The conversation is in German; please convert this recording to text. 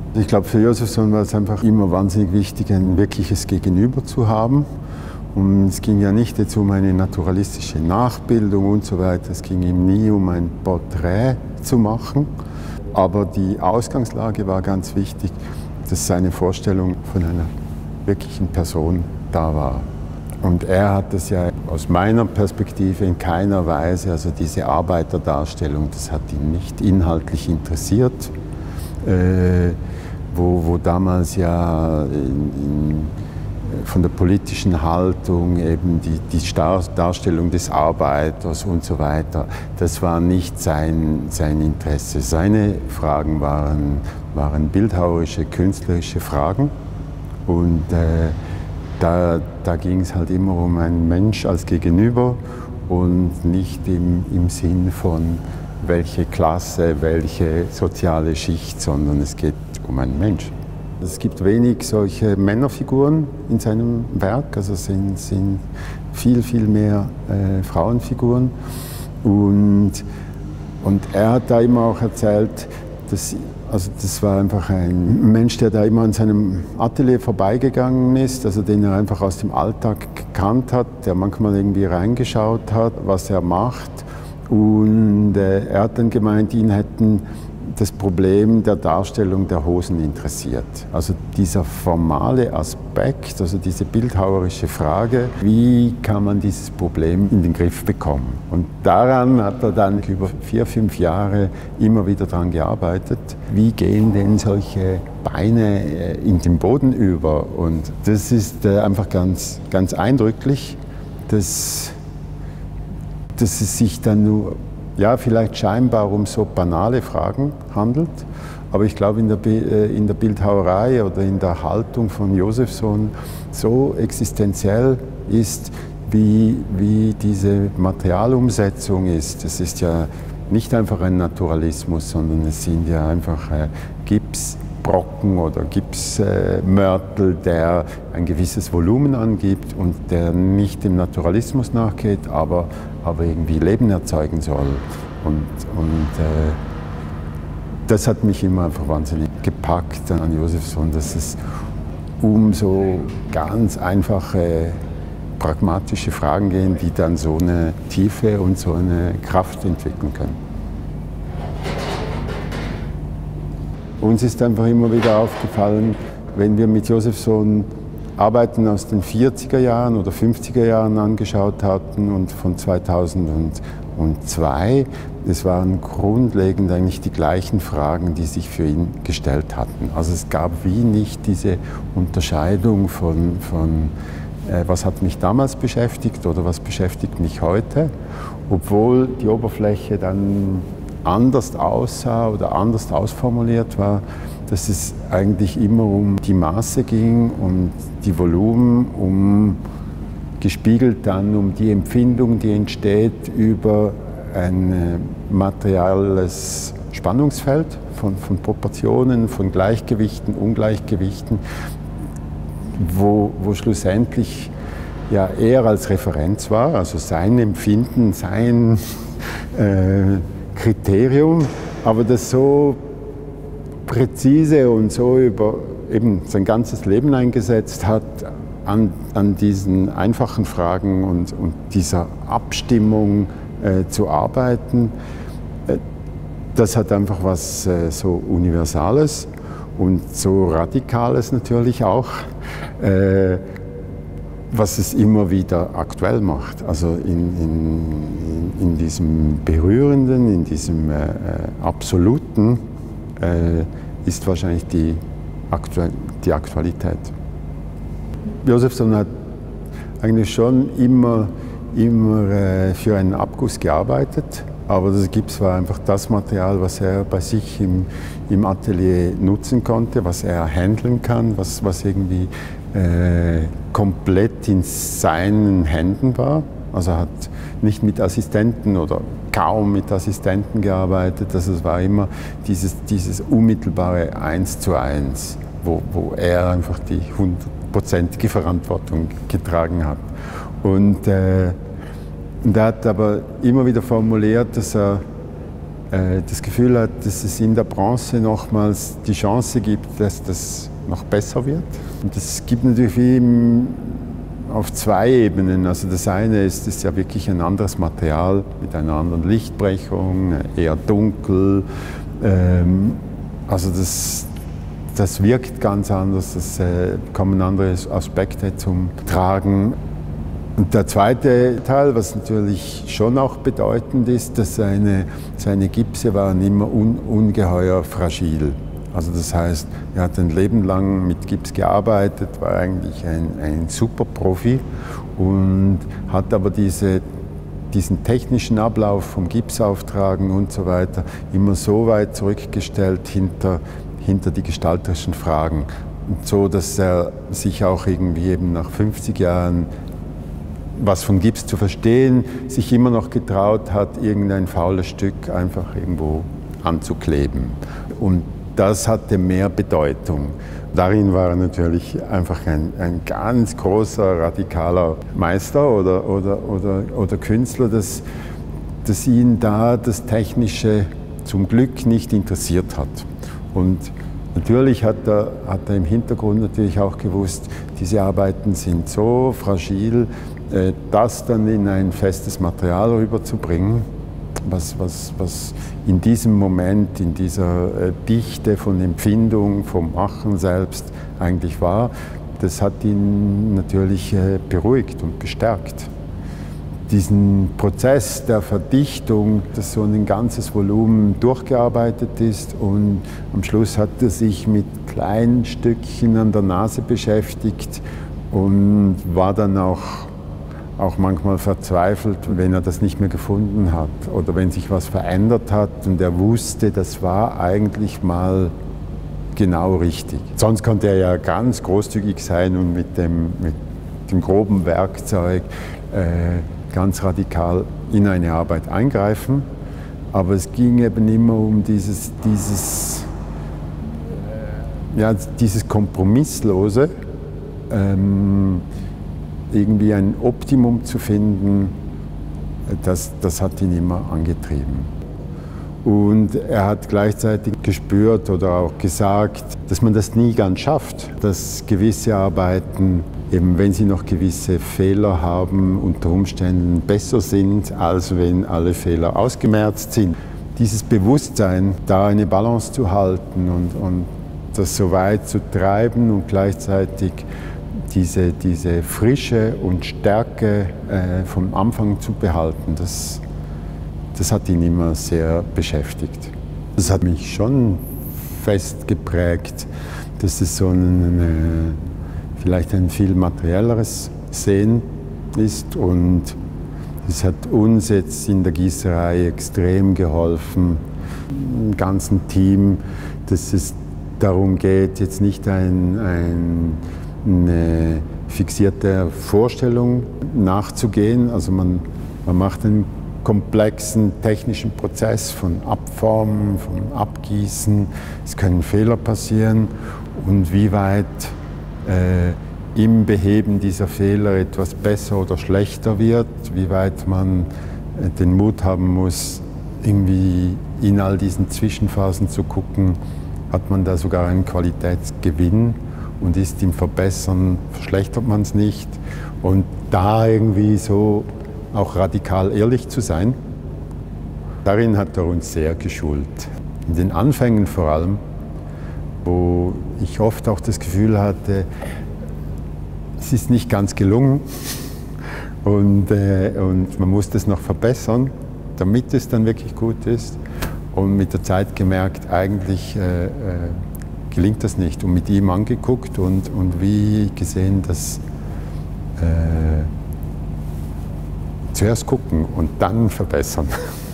Ich glaube, für Josephson war es einfach immer wahnsinnig wichtig, ein wirkliches Gegenüber zu haben. Und es ging ja nicht jetzt um eine naturalistische Nachbildung und so weiter. Es ging ihm nie um ein Porträt zu machen. Aber die Ausgangslage war ganz wichtig, dass seine Vorstellung von einer wirklichen Person da war. Und er hat das ja aus meiner Perspektive in keiner Weise, also diese Arbeiterdarstellung, das hat ihn nicht inhaltlich interessiert. Wo damals ja von der politischen Haltung eben die Darstellung des Arbeiters und so weiter, das war nicht sein Interesse. Seine Fragen waren bildhauerische, künstlerische Fragen und da ging es halt immer um einen Mensch als Gegenüber und nicht im Sinn von welche Klasse, welche soziale Schicht, sondern es geht um einen Mensch. Es gibt wenig solche Männerfiguren in seinem Werk, also es sind viel mehr Frauenfiguren. Und er hat da immer auch erzählt, das war einfach ein Mensch, der da immer an seinem Atelier vorbeigegangen ist, also den er einfach aus dem Alltag gekannt hat, der manchmal irgendwie reingeschaut hat, was er macht. Und er hat dann gemeint, ihn hätten das Problem der Darstellung der Hosen interessiert. Also dieser formale Aspekt, also diese bildhauerische Frage, wie kann man dieses Problem in den Griff bekommen? Und daran hat er dann über 4-5 Jahre immer wieder daran gearbeitet. Wie gehen denn solche Beine in den Boden über? Und das ist einfach ganz eindrücklich, dass es sich dann nur, ja, vielleicht scheinbar um so banale Fragen handelt, aber ich glaube in der Bildhauerei oder in der Haltung von Josephson so existenziell ist, wie diese Materialumsetzung ist. Es ist ja nicht einfach ein Naturalismus, sondern es sind ja einfach Gipsbrocken oder Gipsmörtel, der ein gewisses Volumen angibt und der nicht dem Naturalismus nachgeht, aber irgendwie Leben erzeugen soll. Und das hat mich immer einfach wahnsinnig gepackt an Josephson, dass es um so ganz einfache, pragmatische Fragen gehen, die dann so eine Tiefe und so eine Kraft entwickeln können. Uns ist einfach immer wieder aufgefallen, wenn wir mit Josephson Arbeiten aus den 40er Jahren oder 50er Jahren angeschaut hatten und von 2002, es waren grundlegend eigentlich die gleichen Fragen, die sich für ihn gestellt hatten. Also es gab wie nicht diese Unterscheidung von was hat mich damals beschäftigt oder was beschäftigt mich heute, obwohl die Oberfläche dann anders aussah oder anders ausformuliert war, dass es eigentlich immer um die Maße ging, um die Volumen, gespiegelt dann um die Empfindung, die entsteht über ein materielles Spannungsfeld von Proportionen, von Gleichgewichten, Ungleichgewichten, wo schlussendlich ja er als Referenz war, also sein Empfinden, sein Kriterium, aber das so präzise und so über eben sein ganzes Leben eingesetzt hat, an diesen einfachen Fragen und dieser Abstimmung zu arbeiten, das hat einfach was so Universales und so Radikales natürlich auch, was es immer wieder aktuell macht. Also in diesem Berührenden, in diesem Absoluten ist wahrscheinlich die Aktualität. Josephson hat eigentlich schon immer für einen Abguss gearbeitet, aber das Gips war einfach das Material, was er bei sich im Atelier nutzen konnte, was er handeln kann, was irgendwie komplett in seinen Händen war. Also er hat nicht mit Assistenten oder kaum mit Assistenten gearbeitet. Also es war immer dieses unmittelbare 1:1, wo er einfach die 100%ige Verantwortung getragen hat. Und er hat aber immer wieder formuliert, dass er das Gefühl hat, dass es in der Bronze nochmals die Chance gibt, dass das noch besser wird. Und das gibt natürlich wie auf zwei Ebenen. Also das eine ist, es ist ja wirklich ein anderes Material mit einer anderen Lichtbrechung, eher dunkel. Also das wirkt ganz anders, es kommen andere Aspekte zum Tragen. Und der zweite Teil, was natürlich schon auch bedeutend ist, dass seine Gipse waren immer ungeheuer fragil. Also das heißt, er hat ein Leben lang mit Gips gearbeitet, war eigentlich ein super Profi und hat aber diesen technischen Ablauf vom Gipsauftragen und so weiter immer so weit zurückgestellt hinter die gestalterischen Fragen. Und so, dass er sich auch irgendwie eben nach 50 Jahren was von Gips zu verstehen, sich immer noch getraut hat, irgendein faules Stück einfach irgendwo anzukleben. Und das hatte mehr Bedeutung. Darin war er natürlich einfach ein ganz großer, radikaler Meister oder Künstler, dass ihn da das Technische zum Glück nicht interessiert hat. Und natürlich hat er im Hintergrund natürlich auch gewusst, diese Arbeiten sind so fragil, das dann in ein festes Material rüberzubringen, was in diesem Moment, in dieser Dichte von Empfindung, vom Machen selbst eigentlich war, das hat ihn natürlich beruhigt und bestärkt. Diesen Prozess der Verdichtung, dass so ein ganzes Volumen durchgearbeitet ist und am Schluss hat er sich mit kleinen Stückchen an der Nase beschäftigt und war dann auch manchmal verzweifelt, wenn er das nicht mehr gefunden hat oder wenn sich was verändert hat und er wusste, das war eigentlich mal genau richtig. Sonst konnte er ja ganz großzügig sein und mit dem groben Werkzeug ganz radikal in eine Arbeit eingreifen. Aber es ging eben immer um dieses Kompromisslose, irgendwie ein Optimum zu finden, das hat ihn immer angetrieben. Und er hat gleichzeitig gespürt oder auch gesagt, dass man das nie ganz schafft, dass gewisse Arbeiten, eben wenn sie noch gewisse Fehler haben, unter Umständen besser sind, als wenn alle Fehler ausgemerzt sind. Dieses Bewusstsein, da eine Balance zu halten und das so weit zu treiben und gleichzeitig diese Frische und Stärke vom Anfang zu behalten, das hat ihn immer sehr beschäftigt. Das hat mich schon fest geprägt, dass es so vielleicht ein viel materielleres Sehen ist und es hat uns jetzt in der Gießerei extrem geholfen, im ganzen Team, dass es darum geht, jetzt nicht eine fixierte Vorstellung nachzugehen. Also man macht einen komplexen technischen Prozess von Abformen, von Abgießen. Es können Fehler passieren und wie weit im Beheben dieser Fehler etwas besser oder schlechter wird, wie weit man den Mut haben muss, irgendwie in all diesen Zwischenphasen zu gucken, hat man da sogar einen Qualitätsgewinn und ist im Verbessern, verschlechtert man es nicht. Und da irgendwie so auch radikal ehrlich zu sein, darin hat er uns sehr geschult. In den Anfängen vor allem, wo ich oft auch das Gefühl hatte, es ist nicht ganz gelungen und man muss das noch verbessern, damit es dann wirklich gut ist. Und mit der Zeit gemerkt, eigentlich gelingt das nicht. Und mit ihm angeguckt und wie gesehen, dass zuerst gucken und dann verbessern.